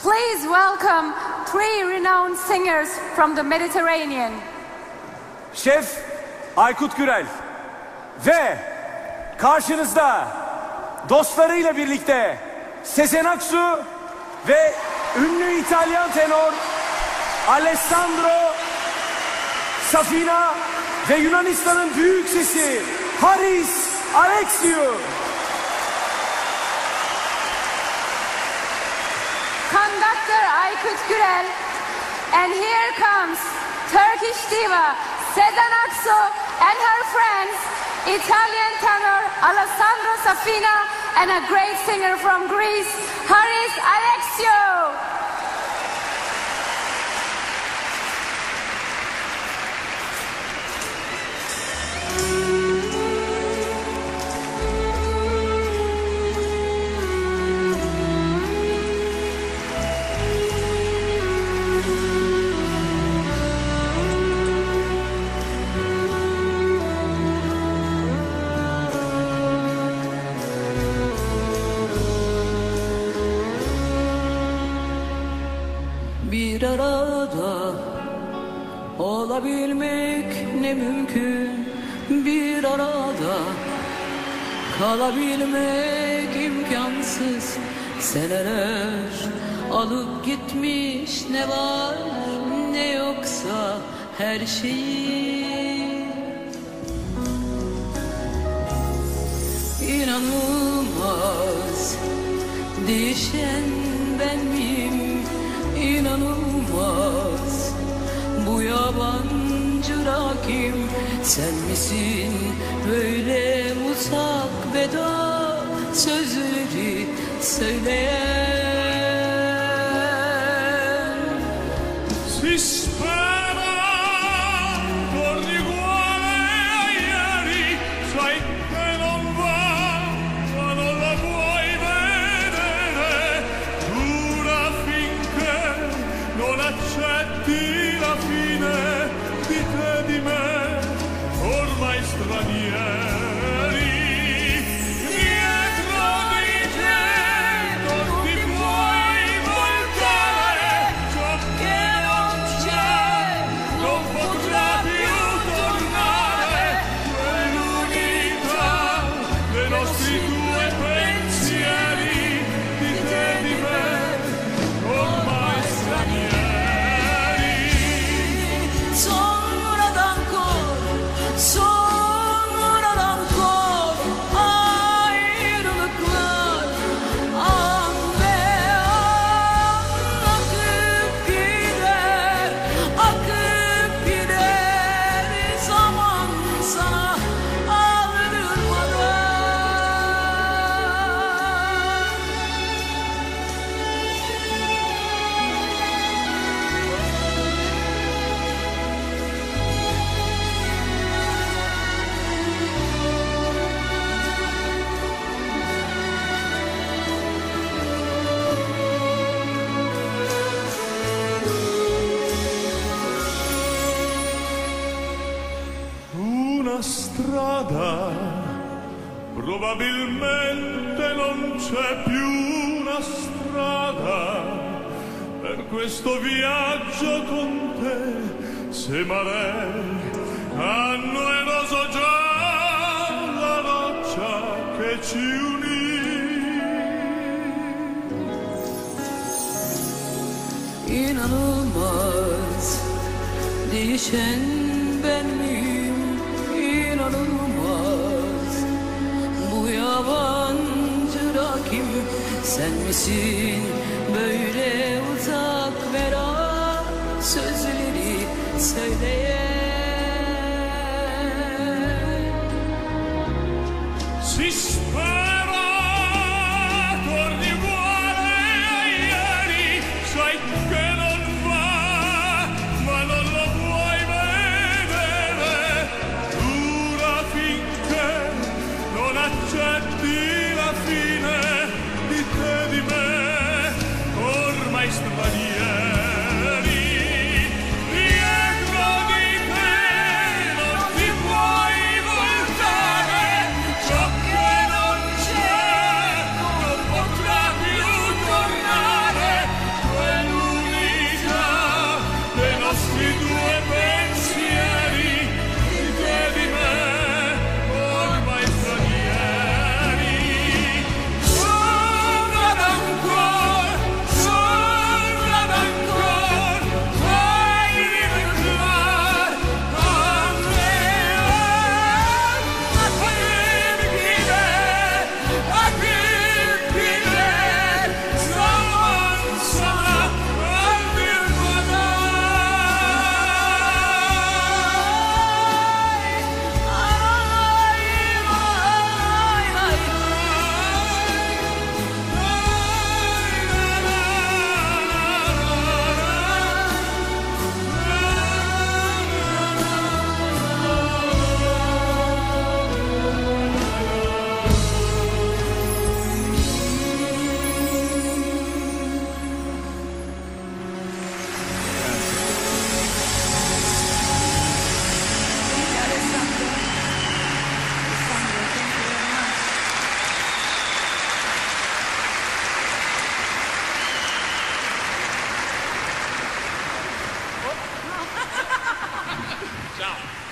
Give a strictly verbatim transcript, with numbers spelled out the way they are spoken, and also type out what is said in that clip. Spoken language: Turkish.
Please welcome three renowned singers from the Mediterranean. Şef Aykut Gürel ve karşınızda dostlarıyla birlikte Sezen Aksu ve ünlü İtalyan tenor Alessandro Safina ve Yunanistan'ın büyük sesi Haris Alexiou. Conductor Aykut Gürel, and here comes Turkish diva Sezen Aksu and her friends, Italian tenor Alessandro Safina and a great singer from Greece, Haris Alexiou. Bir arada olabilmek ne mümkün, bir arada kalabilmek imkansız. Seneler alıp gitmiş ne var ne yoksa her şeyi. İnanılmaz değişen ben miyim? İnanılmaz bu yabancı rakim, sen misin böyle uzak veda sözleri söyleyen? Si spera torni uguale a ieri, sai che non va, ma non la vuoi vedere, dura finché non accetti la fine di te e di me, ormai stranieri. Dietro di te non ti puoi voltare, ciò che non c'è non potrà più tornare, quell'unità dei nostri due pensieri, di te e di me, ormai stranieri. Sonradan ancora, sonradan ancora ayrılıklar, an ve an akıp gider, akıp gider zaman sana aldırmadan. Una strada, probabilmente non c'è più una strada per questo viaggio con te, se maree hanno eroso già la roccia che ci unì. İnanılmaz değişen ben miyim? İnanılmaz bu yabancı rakim, sen misin böyle uzak vera sözleri söyleyen? Si spera torni uguale a ieri, sai che non va, ma non lo puoi vedere, dura finché non accetti la fine di te e di me, ormai stranieri. Dietro di te non ti puoi voltare, ciò che non c'è non potrà più tornare, out.